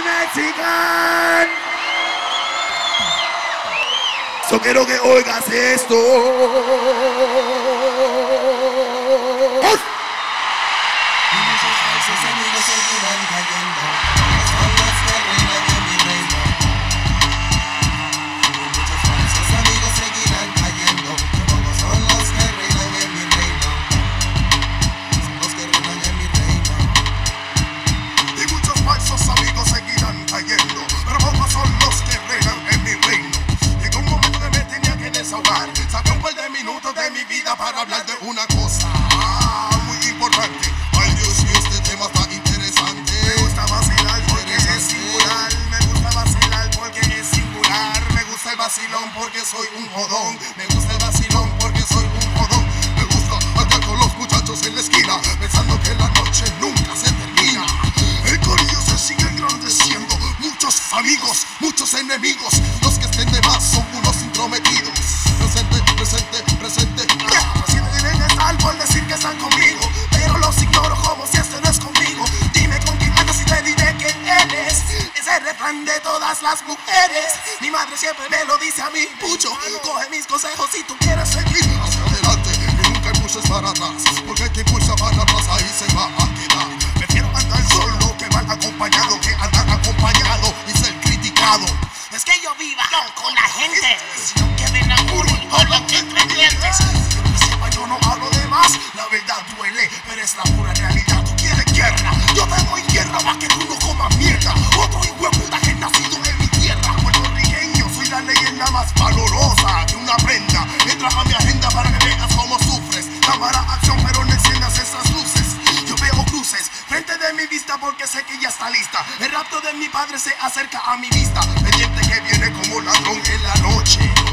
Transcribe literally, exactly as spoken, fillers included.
Mexican. So quiero que oigas esto. Saqué un par de minutos de mi vida para hablar de una cosa ah, muy importante. Ay Dios mío, este tema está interesante. Me gusta vacilar porque es singular. Me gusta vacilar porque es singular. Me gusta el vacilón porque soy un jodón. Me gusta el vacilón porque soy un jodón. Me gusta andar con los muchachos en la esquina pensando que la noche nunca se termina. El corillo se sigue engrandeciendo. Muchos amigos, muchos enemigos. Los que estén de más son unos intrometidos. Presente, presente, presente. Ah, si deben estar por decir que están conmigo, pero los ignoro como si este no es conmigo. Dime con quién andas y te diré quién eres. Ese refrán de todas las mujeres. Mi madre siempre me lo dice a mí. Pucho, coge mis consejos si tú quieres seguir hacia adelante y nunca impulses para atrás, porque el que impulsa para atrás ahí se va a quedar. Prefiero andar solo que mal acompañado que andar acompañado y ser criticado. Es que yo viva con la gente, sino que ven a uno y por lo que entre dientes. Quiero que sepa, yo no hablo de más. La verdad duele, pero es la pura realidad. Tú quieres guerra, yo te doy guerra para que tú no comas mierda. Otro hijueputa que he nacido en mi tierra. Puertorriqueño, soy la leyenda más valorosa que una prenda. Entra a mi agenda para que veas cómo sufres. Cámara, acción, pero no enciendas esas luces. Yo veo cruces frente de mi vista porque sé que ya está lista. El rapto de mi padre se acerca a mi vista. Pendiente que viene como ladrón en la noche.